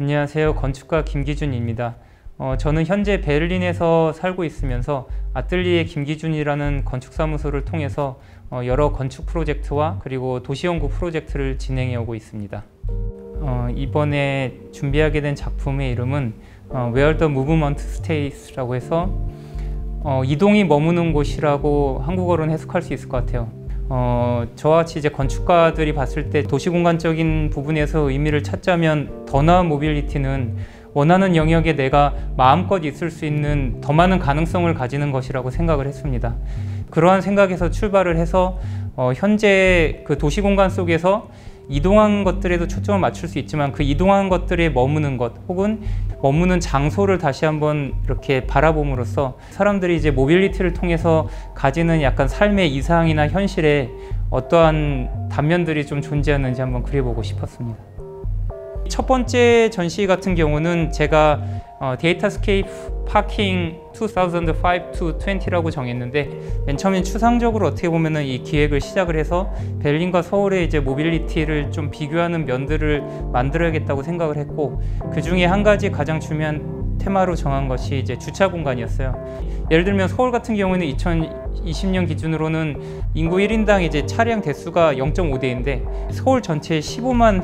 안녕하세요. 건축가 김기준입니다. 저는 현재 베를린에서 살고 있으면서 아뜰리에 김기준이라는 건축사무소를 통해서 여러 건축 프로젝트와 그리고 도시연구 프로젝트를 진행해 오고 있습니다. 이번에 준비하게 된 작품의 이름은 Where the Movement Stays라고 해서 이동이 머무는 곳이라고 한국어로는 해석할 수 있을 것 같아요. 저와 같이 이제 건축가들이 봤을 때 도시공간적인 부분에서 의미를 찾자면 더 나은 모빌리티는 원하는 영역에 내가 마음껏 있을 수 있는 더 많은 가능성을 가지는 것이라고 생각을 했습니다. 그러한 생각에서 출발을 해서 현재 그 도시공간 속에서 이동한 것들에도 초점을 맞출 수 있지만 그 이동한 것들에 머무는 것 혹은 머무는 장소를 다시 한번 이렇게 바라봄으로써 사람들이 이제 모빌리티를 통해서 가지는 약간 삶의 이상이나 현실에 어떠한 단면들이 좀 존재하는지 한번 그려보고 싶었습니다. 첫 번째 전시 같은 경우는 제가 데이터스케이프 파킹 2005-20라고 정했는데 맨 처음엔 추상적으로 어떻게 보면은 이 기획을 시작을 해서 베를린과 서울의 이제 모빌리티를 좀 비교하는 면들을 만들어야겠다고 생각을 했고 그 중에 한 가지 가장 중요한 테마로 정한 것이 이제 주차 공간이었어요. 예를 들면 서울 같은 경우에는 2020년 기준으로는 인구 1인당 이제 차량 대수가 0.5대인데 서울 전체에 15만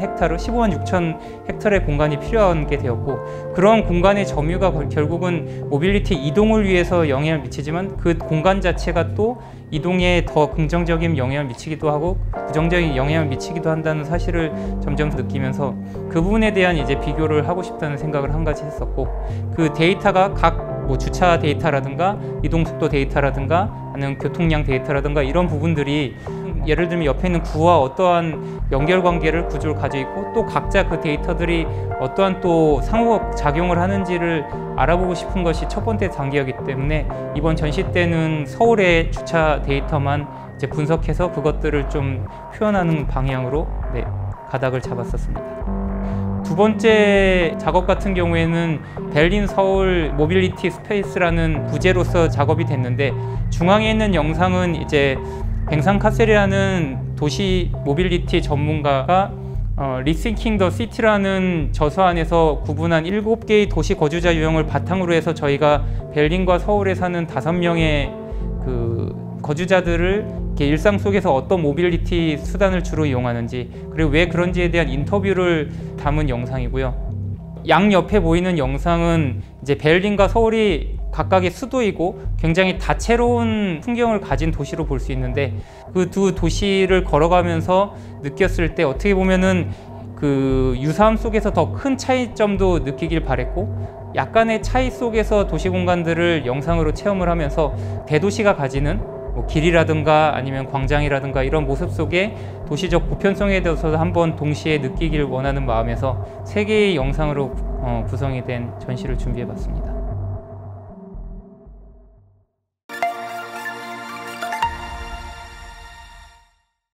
6천 헥타르의 공간이 필요한 게 되었고 그런 공간의 점유가 결국은 모빌리티 이동을 위해서 영향을 미치지만 그 공간 자체가 또 이동에 더 긍정적인 영향을 미치기도 하고 부정적인 영향을 미치기도 한다는 사실을 점점 느끼면서 그 부분에 대한 이제 비교를 하고 싶다는 생각을 한 가지 했었고 그 데이터가 각 뭐 주차 데이터라든가 이동속도 데이터라든가 아니면 교통량 데이터라든가 이런 부분들이 예를 들면 옆에 있는 구와 어떠한 연결관계를 구조를 가지고 있고 또 각자 그 데이터들이 어떠한 또 상호작용을 하는지를 알아보고 싶은 것이 첫 번째 단계였기 때문에 이번 전시 때는 서울의 주차 데이터만 이제 분석해서 그것들을 좀 표현하는 방향으로 가닥을 잡았었습니다. 두 번째 작업 같은 경우에는 베를린 서울 모빌리티 스페이스라는 부제로서 작업이 됐는데 중앙에 있는 영상은 이제 뱅상 카셀이라는 도시 모빌리티 전문가가 Rethinking the City라는 저서 안에서 구분한 7개의 도시 거주자 유형을 바탕으로 해서 저희가 베를린과 서울에 사는 5명의 그 거주자들을 이렇게 일상 속에서 어떤 모빌리티 수단을 주로 이용하는지 그리고 왜 그런지에 대한 인터뷰를 담은 영상이고요. 양 옆에 보이는 영상은 이제 베를린과 서울이 각각의 수도이고 굉장히 다채로운 풍경을 가진 도시로 볼 수 있는데 그 두 도시를 걸어가면서 느꼈을 때 어떻게 보면은 그 유사함 속에서 더 큰 차이점도 느끼길 바랬고 약간의 차이 속에서 도시 공간들을 영상으로 체험을 하면서 대도시가 가지는 뭐 길이라든가 아니면 광장이라든가 이런 모습 속에 도시적 보편성에 대해서도 한번 동시에 느끼길 원하는 마음에서 3개의 영상으로 구성이 된 전시를 준비해 봤습니다.